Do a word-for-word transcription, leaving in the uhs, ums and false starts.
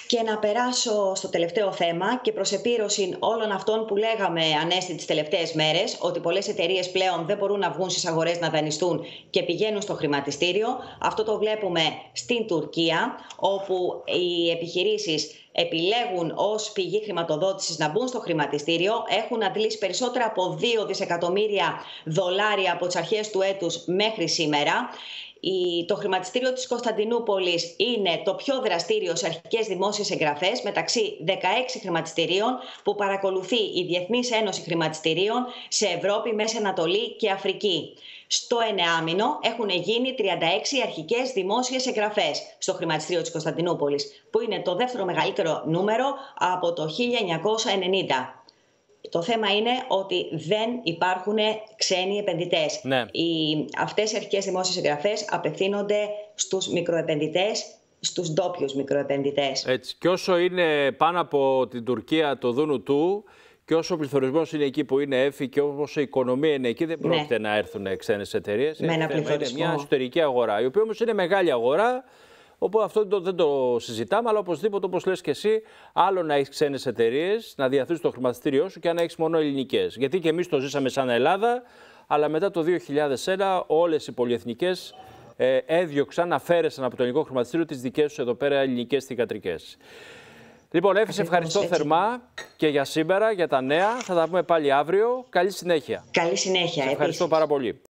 Και να περάσω στο τελευταίο θέμα και προς επίρρωση όλων αυτών που λέγαμε, Ανέστη, τις τελευταίες μέρες, ότι πολλές εταιρείες πλέον δεν μπορούν να βγουν στις αγορές να δανειστούν και πηγαίνουν στο χρηματιστήριο. Αυτό το βλέπουμε στην Τουρκία, όπου οι επιχειρήσεις επιλέγουν ως πηγή χρηματοδότησης να μπουν στο χρηματιστήριο. Έχουν αντλήσει περισσότερα από δύο δισεκατομμύρια δολάρια από τις αρχές του έτους μέχρι σήμερα. Το χρηματιστήριο της Κωνσταντινούπολης είναι το πιο δραστήριο σε αρχικές δημόσιες εγγραφές μεταξύ δεκαέξι χρηματιστηρίων που παρακολουθεί η Διεθνής Ένωση Χρηματιστηρίων σε Ευρώπη, Μέση Ανατολή και Αφρική. Στο εννεάμηνο έχουν γίνει τριάντα έξι αρχικές δημόσιες εγγραφές στο χρηματιστήριο της Κωνσταντινούπολης, που είναι το δεύτερο μεγαλύτερο νούμερο από το χίλια εννιακόσια ενενήντα. Το θέμα είναι ότι δεν υπάρχουν ξένοι επενδυτές. Ναι. Οι, αυτές οι αρχικές δημόσιες εγγραφές απευθύνονται στους μικροεπενδυτές, στους ντόπιους μικροεπενδυτές. Έτσι. Και όσο είναι πάνω από την Τουρκία το δούνου του, και όσο ο πληθωρισμός είναι εκεί που είναι έφη και όσο η οικονομία είναι εκεί, δεν πρόκειται ναι. να έρθουν ξένες εταιρείες. Με ένα είναι μια εσωτερική αγορά, η οποία όμως είναι μεγάλη αγορά. Οπότε αυτό δεν το συζητάμε, αλλά οπωσδήποτε, όπως λες και εσύ, άλλο να έχεις ξένες εταιρείες, να διαθέσεις το χρηματιστήριό σου και να έχεις μόνο ελληνικές. Γιατί και εμείς το ζήσαμε σαν Ελλάδα, αλλά μετά το δύο χιλιάδες ένα όλες οι πολυεθνικές ε, έδιωξαν, αφαίρεσαν από το ελληνικό χρηματιστήριο τις δικές τους εδώ πέρα ελληνικές θυγατρικές. Λοιπόν, Εύη, σε ευχαριστώ έτσι. θερμά και για σήμερα, για τα νέα. Θα τα πούμε πάλι αύριο. Καλή συνέχεια. Καλή συνέχεια. Σε ευχαριστώ επίσης. πάρα πολύ.